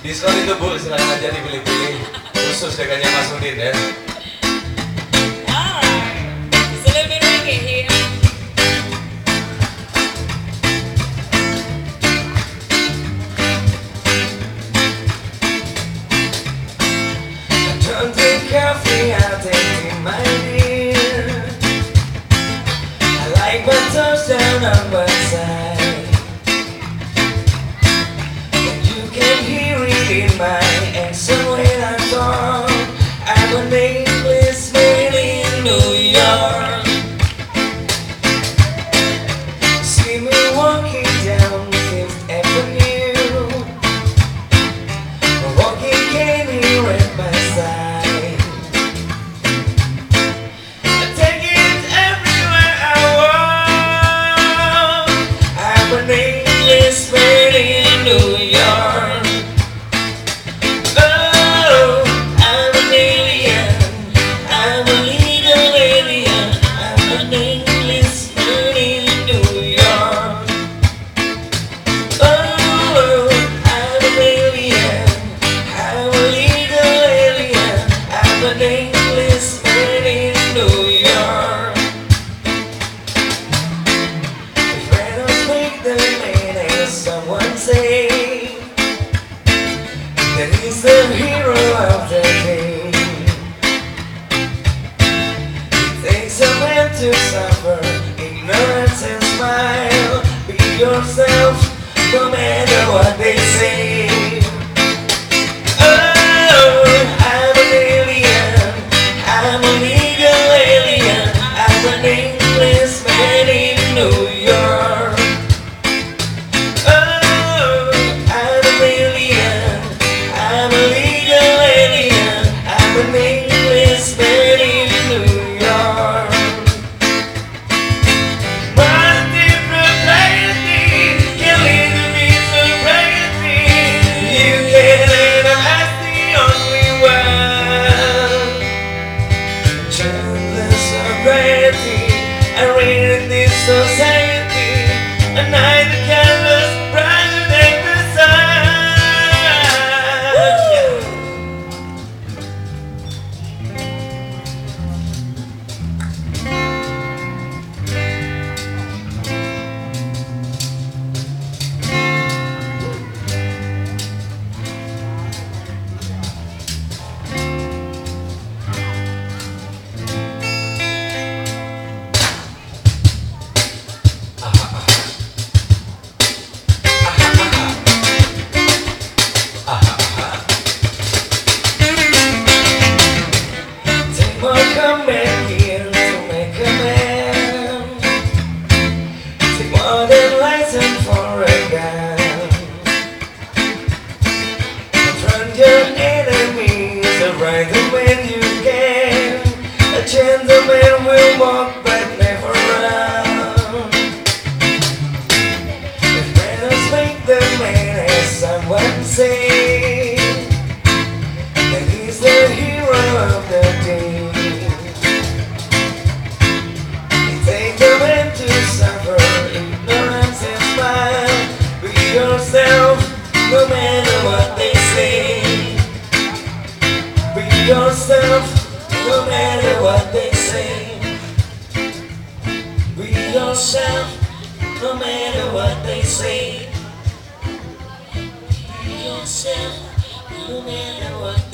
Diskon itu Bu, silakan aja dipilih-pilih. Khusus dengannya Mas Udin ya. Alright, it's a little bit reggae here. Don't drink coffee, I'll take it, my dear. I like my toes down on one side, and you can hear it in my accent when I talk. I'm an Englishman in New York. See me walking down Fifth Avenue, walking cane here at my side. I take it everywhere I walk. I'm an Englishman in New York. Oh, I'm an alien. I'm a legal alien. I'm an Englishman in New York. Oh, I'm an alien. I'm a legal alien. I'm an Englishman in New York. If Reynolds make the man, as someone say, that he's the hero of the day. It takes a man to suffer ignorance and smile. Be yourself, no matter what they say. Oh, I'm an alien. I'm a legal alien. I'm an Englishman in New York. Oh, I'm an alien. I'm a legal alien. I'm an Englishman in New York. Monty propriety, killing me sobriety. You can analyze the only one. Childless sobriety, I read in this society. A night that candles brighter than the sun. Take more comeback here to make a man. Take more than license for a gun. Confront your enemies right when you can. A gentleman will walk but never run. If manners make the man, as someone say, then he's the hero of the day. It takes a man to suffer ignorance and smile. Be yourself, no matter what they say. Be yourself, no matter what they say. Be yourself, no matter what they say. Be yourself, no matter what